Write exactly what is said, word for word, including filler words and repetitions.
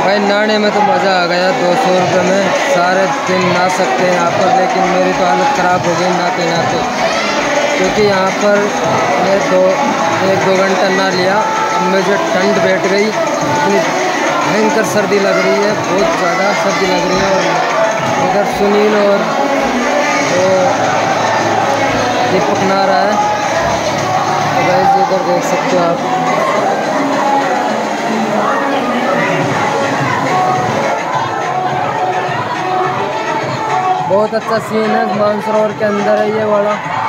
भाई नहाने में तो मज़ा आ गया। दो सौ रुपये में सारे दिन नहा सकते हैं यहाँ पर, लेकिन मेरी तो हालत ख़राब हो गई नहाते नहाते, क्योंकि यहाँ पर मैं दो एक दो घंटा नहा लिया। अब मुझे ठंड बैठ गई, इतनी भयंकर सर्दी लग रही है, बहुत ज़्यादा सर्दी लग रही है। और इधर सुनील और वो दीपक नहा रहा है, तो गाइस इधर देख सकते हो आप। बहुत अच्छा सीन है, मानसरोवर के अंदर है ये वाला।